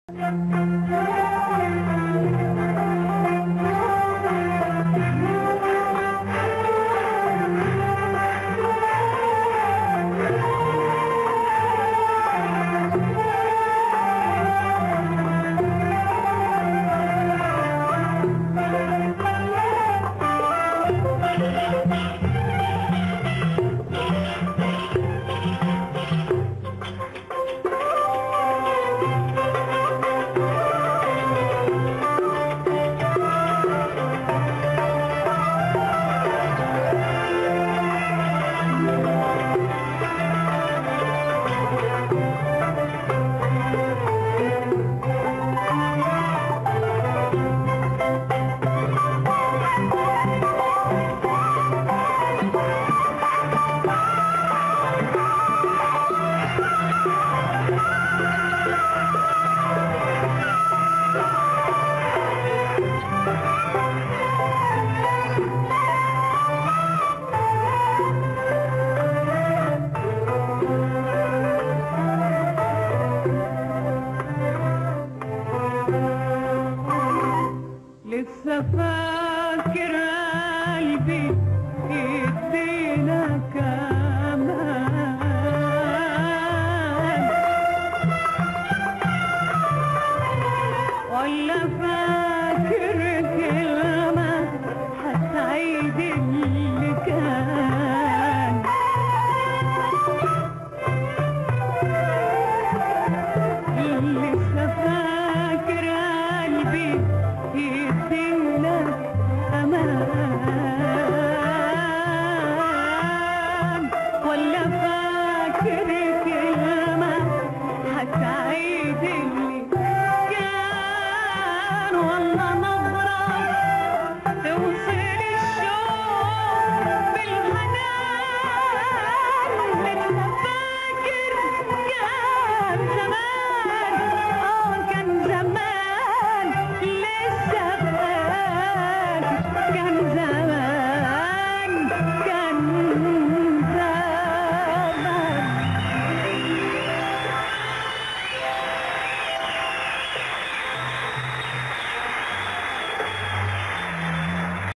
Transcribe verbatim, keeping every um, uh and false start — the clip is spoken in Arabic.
لسه فاكر قلبي يدينا كمان، ولا فاكر كلمة هتعيد اللي كان. لسه فاكر قلبي يدينا أمان، ولا فاكر كلمة هتعيد اللي كان. والله نظرة توصل الشوق بالحنان. لسه فاكر كان زمان، اه كان زمان. لسه